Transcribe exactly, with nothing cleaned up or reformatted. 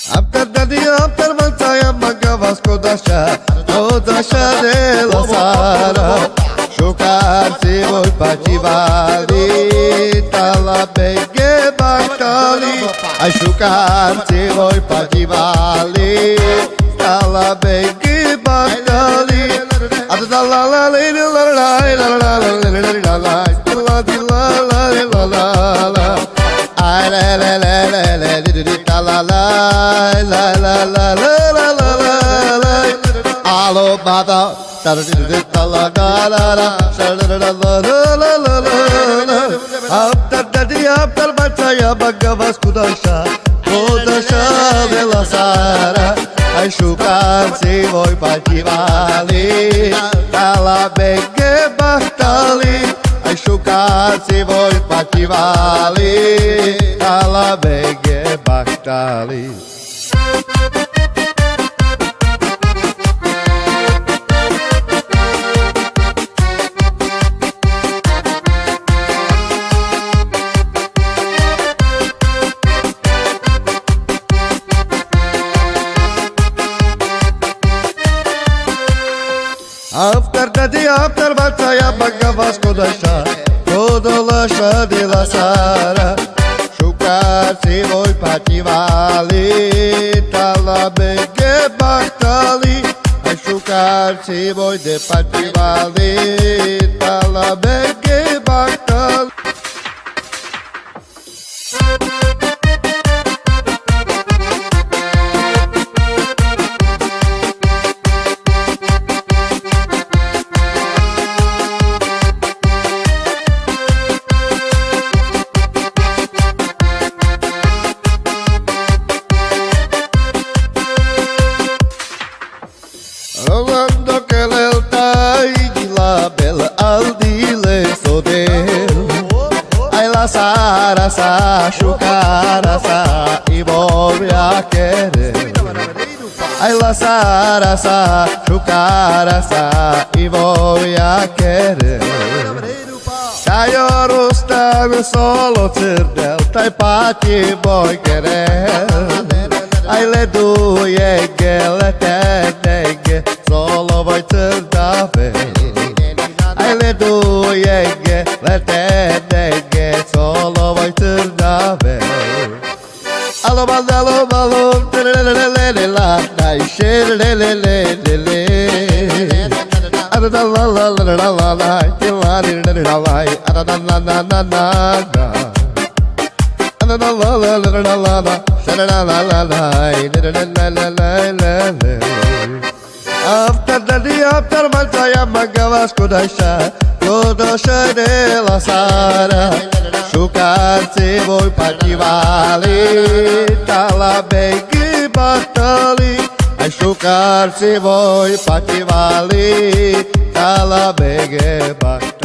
Aptar dadi aptar valțaia Mâncava scodașa Scodașa de la sara Șucarți voi pacivali Tala beghe bactali Ai șucarți voi pacivali Tala beghe bactali Atâta la la la la la la la la la la la la la la Ai la la la la la la la la la la la la la la la Alo bada ta la la la la la la la Aptar dadi aptar valțaia Mâncava scodașa Scodașa de la sara Ai șucarți voi pacivali Tala beghe bactali Ai șucarți voi pacivali Tala beghe bactali Aptar dadi aptar valțaia Mâncava scodașa Scodașa de la sara Șucarți voi pacivali Tala beghe bactali Ai șucarți voi de pacivali Tala beghe bactali Rolando che l'eltai di la bella al di le sodel Ai la sara sa șucara sa I voy a querer Ai la sara sa șucara sa I voy a querer Taio rustam solo cerdel Tai pati voy querer Ai le duje gele te Solo voi târdave Ai le duje gele te Solo voi târdave Alo balalo balo Lelelelele la Dai shelelelelele Adada la la la la la la Tilari la la la Adada la la la la la Adada la la la la la la La la la la la la la la la Aptar dadi aptar valțaia Mâncava scodașa Scodașa de la sara Șucarți voi pacivali Tala beghe bactali Ai șucarți voi pacivali Tala beghe bactali